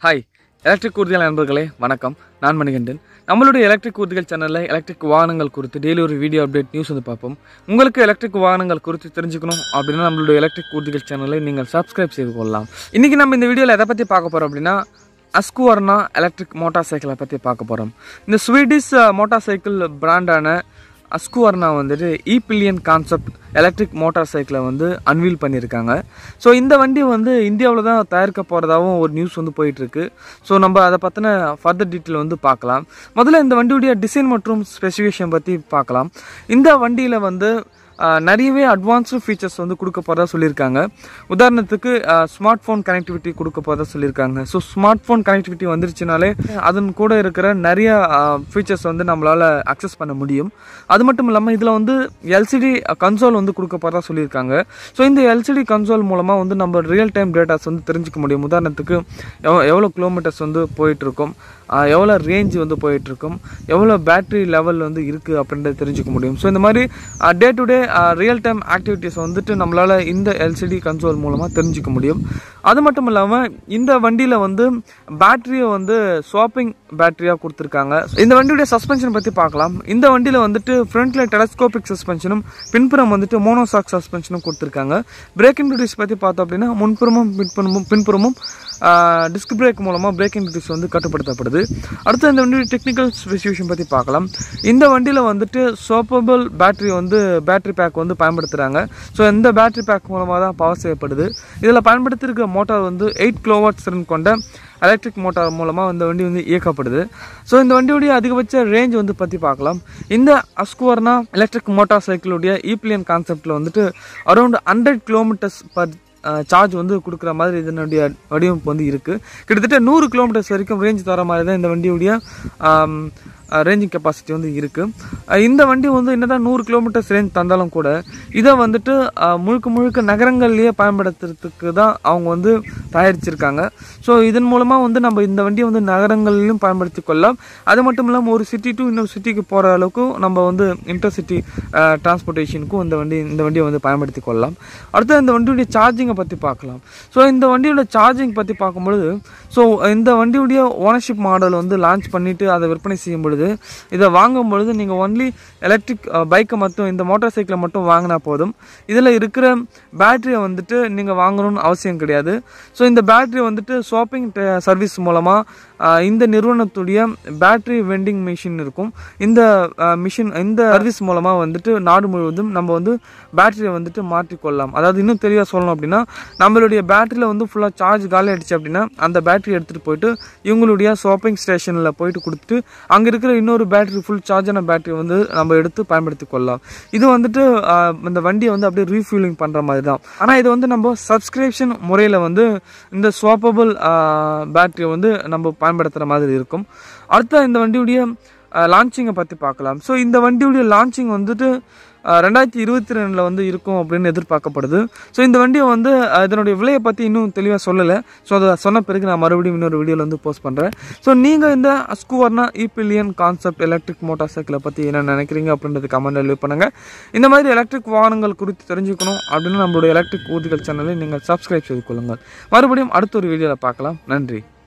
Hi, Electric Oorthigal நண்பர்களே வணக்கம். நான் மணிகண்டன். நம்மளுடைய Electric Oorthigal சேனல்ல எலக்ட்ரிக் வாகனங்கள் குறித்து டெய்லி ஒரு வீடியோ அப்டேட் நியூஸ் வந்து பார்ப்போம். உங்களுக்கு எலக்ட்ரிக் வாகனங்கள் குறித்து தெரிஞ்சுக்கணும் அப்படினா நம்மளுடைய Electric Oorthigal சேனலை நீங்கள் Subscribe செய்து கொள்ளலாம். இன்னைக்கு நம்ம இந்த வீடியோல எதை பத்தி பார்க்க போறோம் அப்படினா Husqvarna எலக்ட்ரிக் மோட்டார் சைக்கிளை பத்தி பார்க்க போறோம். இந்த ஸ்வீடிஷ் மோட்டார் சைக்கிள் பிராண்டான Husqvarna வந்துட்டு E Pilen Concept electric motor சைக்கிளை வந்து அன்வீல் பண்ணியிருக்காங்க. ஸோ இந்த வண்டி வந்து இந்தியாவில் தான் தயாரிக்க போகிறதாகவும் ஒரு நியூஸ் வந்து போயிட்டுருக்கு. ஸோ நம்ம அதை பற்றின ஃபர்தர் டீட்டெயில் வந்து பார்க்கலாம். முதல்ல இந்த வண்டியுடைய டிசைன் மற்றும் ஸ்பெசிஃபிகேஷன் பற்றி பார்க்கலாம். இந்த வண்டியில் வந்து நிறையவே அட்வான்ஸ்டு ஃபீச்சர்ஸ் வந்து கொடுக்க போகிறதா சொல்லியிருக்காங்க. உதாரணத்துக்கு ஸ்மார்ட் ஃபோன் கனெக்டிவிட்டி கொடுக்க போகிறதா சொல்லியிருக்காங்க. ஸோ ஸ்மார்ட் ஃபோன் கனெக்டிவிட்டி வந்துருச்சுனாலே அதன் கூட இருக்கிற நிறைய ஃபீச்சர்ஸ் வந்து நம்மளால் அக்சஸ் பண்ண முடியும். அது மட்டும் இல்லாமல் இதில் வந்து எல்சிடி கன்சோல் வந்து கொடுக்க போகிறதா சொல்லியிருக்காங்க. ஸோ இந்த எல்சிடி கன்சோல் மூலமாக வந்து நம்ம ரியல் டைம் டேட்டாஸ் வந்து தெரிஞ்சுக்க முடியும். உதாரணத்துக்கு எவ்வளோ கிலோமீட்டர்ஸ் வந்து போயிட்டுருக்கும், எவ்வளோ ரேஞ்ச் வந்து போயிட்டுருக்கும், எவ்வளோ பேட்ரி லெவல் வந்து இருக்குது அப்படின்றத தெரிஞ்சுக்க முடியும். ஸோ இந்த மாதிரி day to day real time activities வந்துட்டு நம்மளால் இந்த எல்சிடி கன்சோல் மூலமாக தெரிஞ்சுக்க முடியும். அது மட்டும் இல்லாமல் இந்த வண்டியில் வந்து பேட்டரியை வந்து ஸ்வாப்பிங் பேட்டரியாக கொடுத்துருக்காங்க. இந்த வண்டியுடைய சஸ்பென்ஷன் பற்றி பார்க்கலாம். இந்த வண்டியில் வந்துட்டு ஃப்ரண்ட்டில் டெலஸ்கோபிக் சஸ்பென்ஷனும் பின்புறம் வந்துட்டு மோனோசாக் சஸ்பென்ஷனும் கொடுத்துருக்காங்க. பிரேக்கிங் டியூட்டிஸ் பற்றி பார்த்தோம் அப்படின்னா முன்புறமும் பின்புறமும் டிஸ்க் பிரேக் மூலமாக பிரேக்கிங் டியூட்டிஸ் வந்து கட்டுப்படுத்தப்படுது. அடுத்து இந்த வண்டியோட டெக்னிக்கல் ஸ்பெசிஃபிகேஷன் பற்றி பார்க்கலாம். இந்த வண்டியில் வந்துட்டு ஸ்வாப்பபிள் பேட்டரி வந்து பேட்டரி பேக் வந்து பயன்படுத்துகிறாங்க. ஸோ இந்த பேட்டரி பேக் மூலமாக தான் பவர் செய்யப்படுது. இதில் பயன்படுத்தியிருக்க மோட்டார் வந்து 8 கிலோவாட் திறன் கொண்ட எலக்ட்ரிக் மோட்டார் மூலமாக இந்த வண்டி வந்து இயக்கப்படுது. ஸோ இந்த வண்டியுடைய அதிகபட்ச ரேஞ்ச் வந்து பற்றி பார்க்கலாம். இந்த Husqvarna எலக்ட்ரிக் மோட்டார் சைக்கிளுடைய E Pilen கான்செப்டில் வந்துட்டு அரௌண்ட் 100 கிலோமீட்டர்ஸ் பர் சார்ஜ் வந்து கொடுக்குற மாதிரி இதனுடைய வடிவமைப்பு வந்து இருக்குது. கிட்டத்தட்ட 100 கிலோமீட்டர்ஸ் வரைக்கும் ரேஞ்ச் தர மாதிரி தான் இந்த வண்டியுடைய ரேஞ்சிங் கெப்பாசிட்டி வந்து இருக்குது. இந்த வண்டி வந்து என்னதான் 100 கிலோமீட்டர்ஸ் ரேஞ்ச் தந்தாலும் கூட இதை வந்துட்டு முழுக்க நகரங்கள்லேயே பயன்படுத்துறதுக்கு தான் அவங்க வந்து தயாரிச்சிருக்காங்க. ஸோ இதன் மூலமாக வந்து நம்ம இந்த வண்டியை வந்து நகரங்கள்லையும் பயன்படுத்தி கொள்ளலாம். அது மட்டும் இல்லாமல் ஒரு சிட்டி டு இன்னொரு சிட்டிக்கு போகிற அளவுக்கும் நம்ம வந்து இன்டர்சிட்டி டிரான்ஸ்போர்ட்டேஷனுக்கும் இந்த வண்டியை வந்து பயன்படுத்தி கொள்ளலாம். அடுத்து இந்த வண்டியுடைய சார்ஜிங்கை பற்றி பார்க்கலாம். ஸோ இந்த வண்டியோட சார்ஜிங் பற்றி பார்க்கும்பொழுது ஸோ இந்த வண்டியுடைய ஓனர்ஷிப் மாடல் வந்து லான்ச் பண்ணிவிட்டு அதை விற்பனை செய்யும் பொழுது இதை வாங்கும் பொழுது நீங்கள் ஒன்லி எலக்ட்ரிக் பைக்கை மட்டும் இந்த மோட்டார் சைக்கிளை மட்டும் வாங்கினா போதும். இதில் இருக்கிற பேட்டரியை வந்துட்டு நீங்கள் வாங்கணும்னு அவசியம் கிடையாது. ஸோ இந்த பேட்டரி வந்துட்டு ஸ்வாப்பிங் சர்வீஸ் மூலமாக இந்த நிறுவனத்துடைய பேட்டரி வெண்டிங் மிஷின் இருக்கும். இந்த சர்வீஸ் மூலமாக வந்துட்டு நாடு முழுவதும் நம்ம வந்து பேட்டரியை வந்துட்டு மாற்றிக்கொள்ளலாம். அதாவது இன்னும் தெளிவாக சொல்லணும் அப்படின்னா நம்மளுடைய பேட்டரியில் வந்து ஃபுல்லாக சார்ஜ் காலி ஆகிடுச்சு அப்படின்னா அந்த பேட்டரி எடுத்துகிட்டு போயிட்டு இவங்களுடைய ஸ்வாப்பிங் ஸ்டேஷனில் போயிட்டு கொடுத்துட்டு அங்கே இருக்கிற இன்னொரு பேட்டரி ஃபுல் சார்ஜான பேட்டரி வந்து நம்ம எடுத்து பயன்படுத்தி கொள்ளலாம். இது வந்துட்டு இந்த வண்டியை வந்து அப்படியே ரீஃபியூலிங் பண்ணுற மாதிரி தான். ஆனால் இது வந்து நம்ம சப்ஸ்கிரிப்ஷன் முறையில் வந்து இந்த ஸ்வாப்பபிள் பேட்டரியை வந்து நம்ம பயன்படுத்துகிற மாதிரி இருக்கும். அடுத்த இந்த வண்டியுடைய லான்ச்சிங்கை பற்றி பார்க்கலாம். ஸோ இந்த வண்டியுடைய லான்ச்சிங் வந்துட்டு 2022 வந்து இருக்கும் அப்படின்னு எதிர்பார்க்கப்படுது. ஸோ இந்த வண்டியை வந்து இதனுடைய விலையை பற்றி இன்னும் தெளிவாக சொல்லலை. ஸோ அதை சொன்ன பிறகு நான் மறுபடியும் இன்னொரு வீடியோவில் வந்து போஸ்ட் பண்ணுறேன். ஸோ நீங்கள் இந்த Husqvarna E Pilen concept electric motor சைக்கிளை பற்றி என்ன நினைக்கிறீங்க அப்படின்றது கமெண்ட் லீவ் பண்ணுங்கள். இந்த மாதிரி எலக்ட்ரிக் வாகனங்கள் குறித்து தெரிஞ்சுக்கணும் அப்படின்னு நம்மளுடைய எலக்ட்ரிக் ஊர்திகள் சேனலை நீங்கள் சப்ஸ்கிரைப் செய்து கொள்ளுங்கள். மறுபடியும் அடுத்த ஒரு வீடியோவில் பார்க்கலாம். நன்றி.